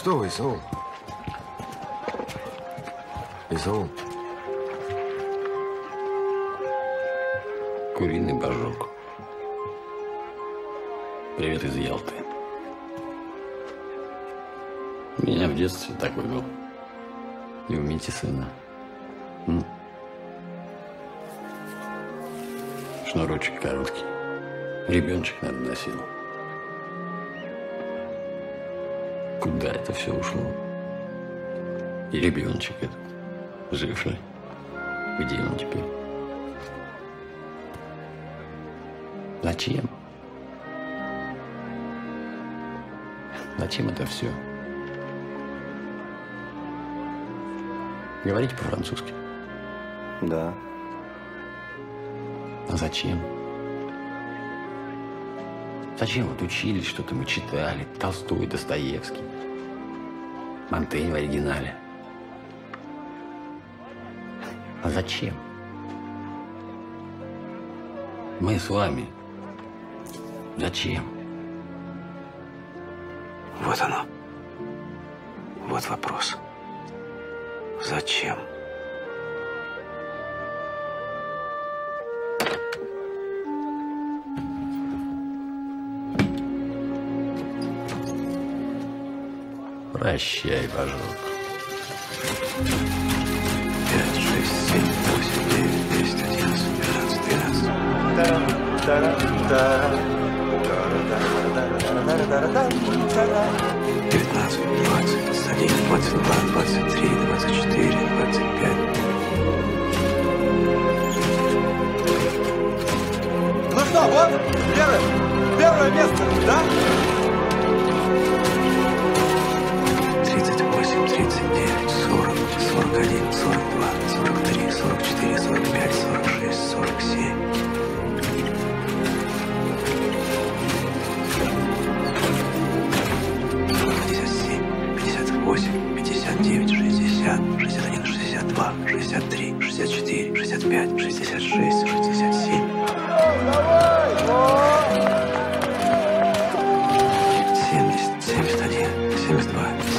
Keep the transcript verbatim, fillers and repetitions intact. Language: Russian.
Что вы, Исаул? Исаул? Куриный божок. Привет из Ялты. У меня в детстве такой был. И у Мити сына. М? Шнурочек короткий. Ребеночек, наверное, носил. Куда это все ушло? И ребеночек этот. Жив ли? Где он теперь? Зачем? Зачем это все? Говорите по-французски? Да. А зачем? Зачем вот учились, что-то мы читали? Толстой, Достоевский. Монтень в оригинале. А зачем? Мы с вами. Зачем? Вот оно. Вот вопрос. Зачем? Прощай, божок. Пять, шесть, семь, восемь, девять, десять, одиннадцать, двенадцать, тринадцать. девятнадцать, двадцать, двадцать один, двадцать два, двадцать три, двадцать четыре, двадцать пять. Ну что, вот, первое, первое место, да? тридцать восемь, тридцать девять, сорок, сорок один, сорок два, сорок три, сорок четыре, сорок пять, сорок шесть, сорок семь. пятьдесят семь, пятьдесят восемь, пятьдесят девять, шестьдесят, шестьдесят один, шестьдесят два, шестьдесят три, шестьдесят четыре, шестьдесят пять, шестьдесят шесть, шестьдесят семь. семьдесят, семьдесят один, семьдесят два.